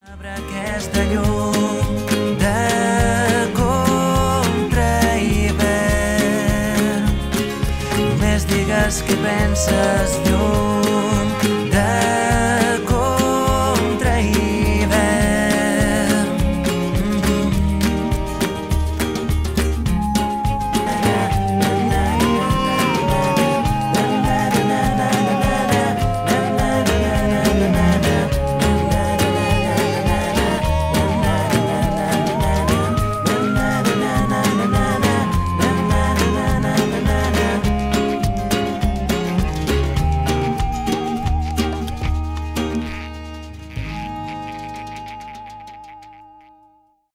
Obre aquesta llum de contrahivern. Només digues què penses